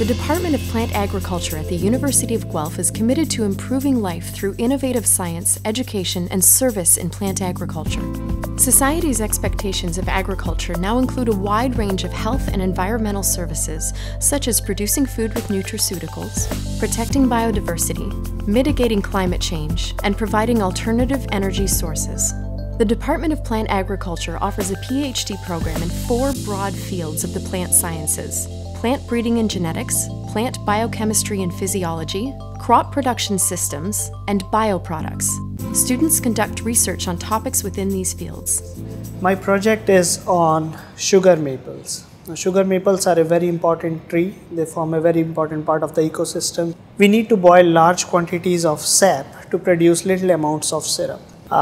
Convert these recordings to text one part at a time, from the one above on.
The Department of Plant Agriculture at the University of Guelph is committed to improving life through innovative science, education, and service in plant agriculture. Society's expectations of agriculture now include a wide range of health and environmental services, such as producing food with nutraceuticals, protecting biodiversity, mitigating climate change, and providing alternative energy sources. The Department of Plant Agriculture offers a PhD program in 4 broad fields of the plant sciences: plant breeding and genetics, plant biochemistry and physiology, crop production systems, and bioproducts. Students conduct research on topics within these fields. My project is on sugar maples. Now, sugar maples are a very important tree. They form a very important part of the ecosystem. We need to boil large quantities of sap to produce little amounts of syrup.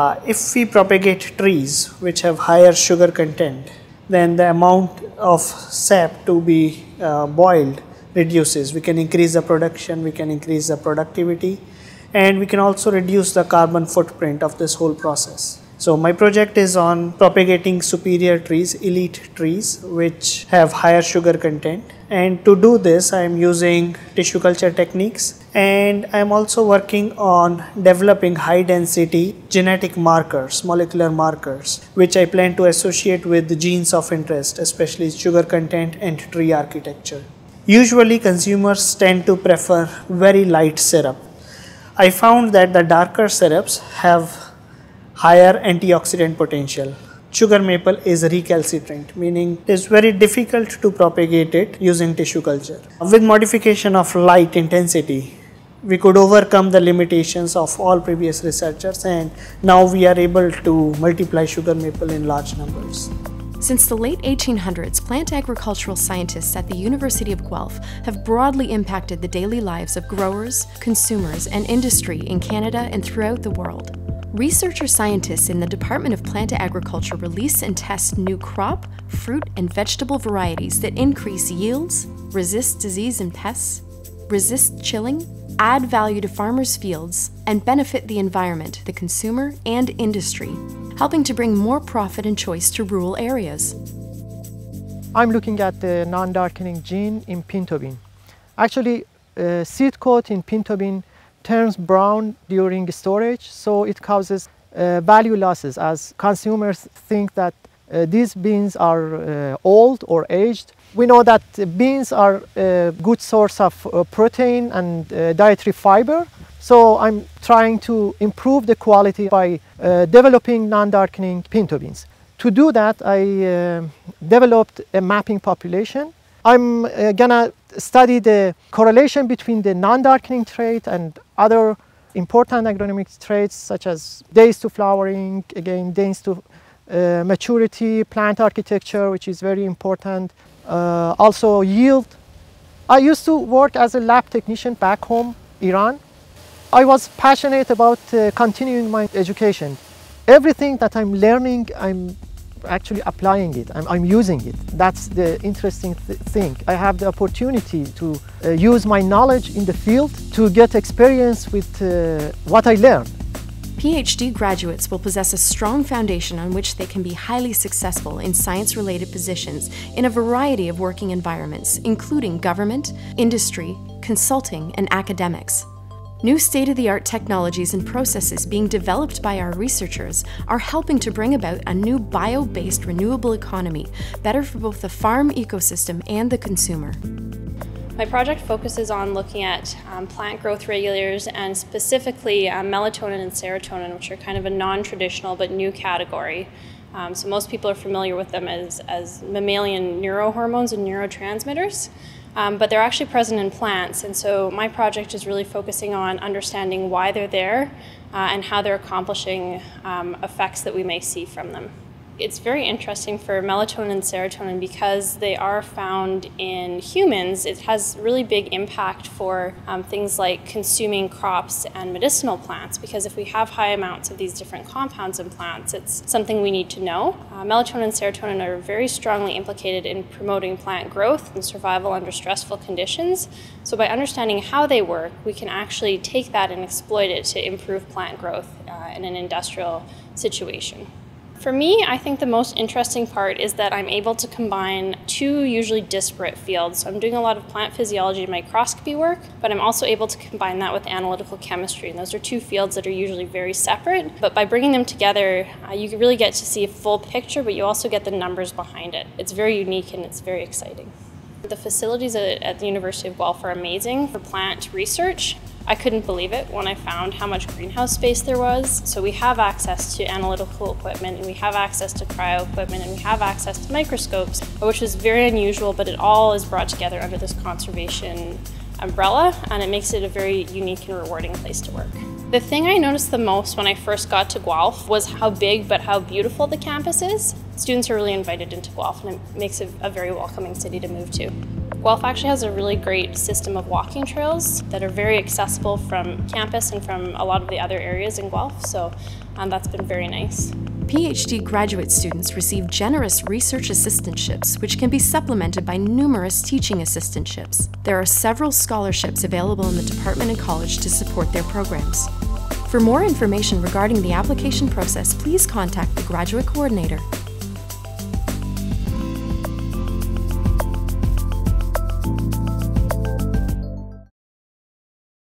If we propagate trees which have higher sugar content, then the amount of sap to be boiled reduces. We can increase the production, we can increase the productivity, and we can also reduce the carbon footprint of this whole process. So my project is on propagating superior trees, elite trees, which have higher sugar content. And to do this, I am using tissue culture techniques, and I am also working on developing high density genetic markers, molecular markers, which I plan to associate with the genes of interest, especially sugar content and tree architecture. Usually consumers tend to prefer very light syrup. I found that the darker syrups have higher antioxidant potential. Sugar maple is recalcitrant, meaning it is very difficult to propagate it using tissue culture. With modification of light intensity, we could overcome the limitations of all previous researchers, and now we are able to multiply sugar maple in large numbers. Since the late 1800s, plant agricultural scientists at the University of Guelph have broadly impacted the daily lives of growers, consumers, and industry in Canada and throughout the world. Researcher scientists in the Department of Plant Agriculture release and test new crop, fruit, and vegetable varieties that increase yields, resist disease and pests, resist chilling, add value to farmers' fields, and benefit the environment, the consumer, and industry, helping to bring more profit and choice to rural areas. I'm looking at the non-darkening gene in pinto bean. Actually, seed coat in pinto bean turns brown during storage, so it causes value losses as consumers think that these beans are old or aged. We know that beans are a good source of protein and dietary fiber, so I'm trying to improve the quality by developing non-darkening pinto beans. To do that, I developed a mapping population. I'm gonna study the correlation between the non-darkening trait and other important agronomic traits such as days to flowering, again days to maturity, plant architecture, which is very important, also yield. I used to work as a lab technician back home, Iran. I was passionate about continuing my education. Everything that I'm learning, I'm actually applying it, I'm using it. That's the interesting thing. I have the opportunity to use my knowledge in the field to get experience with what I learned. PhD graduates will possess a strong foundation on which they can be highly successful in science-related positions in a variety of working environments, including government, industry, consulting, and academics. New state-of-the-art technologies and processes being developed by our researchers are helping to bring about a new bio-based renewable economy, better for both the farm ecosystem and the consumer. My project focuses on looking at plant growth regulators and specifically melatonin and serotonin, which are kind of a non-traditional but new category. So most people are familiar with them as mammalian neurohormones and neurotransmitters. But they're actually present in plants, and so my project is really focusing on understanding why they're there and how they're accomplishing effects that we may see from them. It's very interesting for melatonin and serotonin because they are found in humans. It has really big impact for things like consuming crops and medicinal plants, because if we have high amounts of these different compounds in plants, it's something we need to know. Melatonin and serotonin are very strongly implicated in promoting plant growth and survival under stressful conditions. So by understanding how they work, we can actually take that and exploit it to improve plant growth in an industrial situation. For me, I think the most interesting part is that I'm able to combine two usually disparate fields. So I'm doing a lot of plant physiology and microscopy work, but I'm also able to combine that with analytical chemistry. And those are two fields that are usually very separate. But by bringing them together, you really get to see a full picture, but you also get the numbers behind it. It's very unique and it's very exciting. The facilities at the University of Guelph are amazing for plant research. I couldn't believe it when I found how much greenhouse space there was. So we have access to analytical equipment, and we have access to cryo equipment, and we have access to microscopes, which is very unusual, but it all is brought together under this conservation umbrella, and it makes it a very unique and rewarding place to work. The thing I noticed the most when I first got to Guelph was how big but how beautiful the campus is. Students are really invited into Guelph, and it makes it a very welcoming city to move to. Guelph actually has a really great system of walking trails that are very accessible from campus and from a lot of the other areas in Guelph, so that's been very nice. PhD graduate students receive generous research assistantships, which can be supplemented by numerous teaching assistantships. There are several scholarships available in the department and college to support their programs. For more information regarding the application process, please contact the graduate coordinator.